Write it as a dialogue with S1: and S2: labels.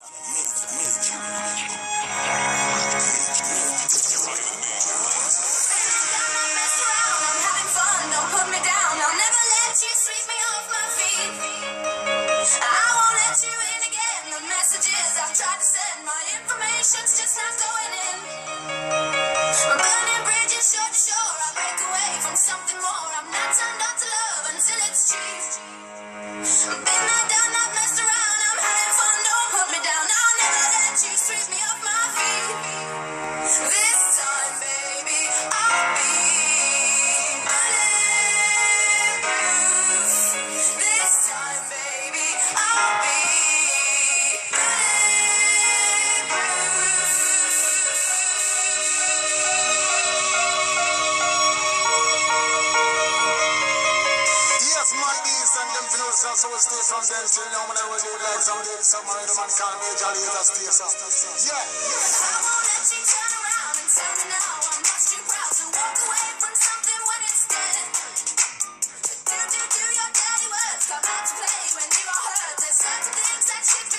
S1: Information's just not going in. My burning bridges shore to shore. I break away from something more. I'm not turned on to love until it's cheap. Been there, done that, messed around. I'm having fun, don't put me down. I'll never let you sweep me off my feet. This time, baby, I'll be bulletproof. This time, baby, I'll be
S2: so we stay from them till now. When I was doing like some days, some man call me Jolly as stay so. Yeah.
S1: I won't let you turn around and tell me now I'm not too proud to walk away from something when it's dead. Do your dirty words come out to play when you are hurt. There's certain things that you